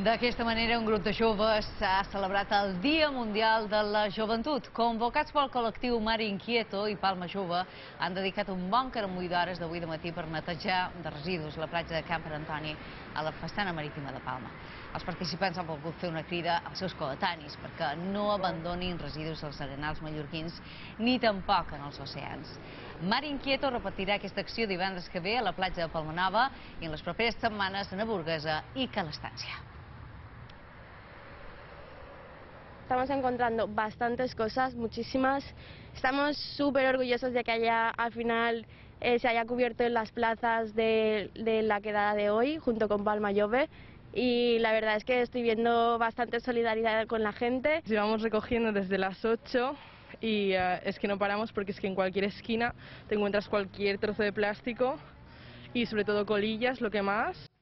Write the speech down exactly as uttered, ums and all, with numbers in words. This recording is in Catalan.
D'aquesta manera, un grup de joves ha celebrat el Dia Mundial de la Joventut. Convocats pel col·lectiu Mar Inquieto i Palma Jove, han dedicat un bon caramull d'hores d'avui de matí per netejar de residus la platja de Can Pere Antoni a la façana marítima de Palma. Els participants han volgut fer una crida als seus coetanis perquè no abandonin residus als arenals mallorquins ni tampoc en els oceans. Mar Inquieto repetirà aquesta acció divendres que ve a la platja de Palmanova i en les properes setmanes a Naburguesa i Ca l'Estància. Estamos encontrando bastantes cosas, muchísimas. Estamos súper orgullosos de que haya, al final eh, se haya cubierto en las plazas de, de la quedada de hoy, junto con Palma Jove. Y la verdad es que estoy viendo bastante solidaridad con la gente. Llevamos recogiendo desde las ocho y uh, es que no paramos porque es que en cualquier esquina te encuentras cualquier trozo de plástico y sobre todo colillas, lo que más.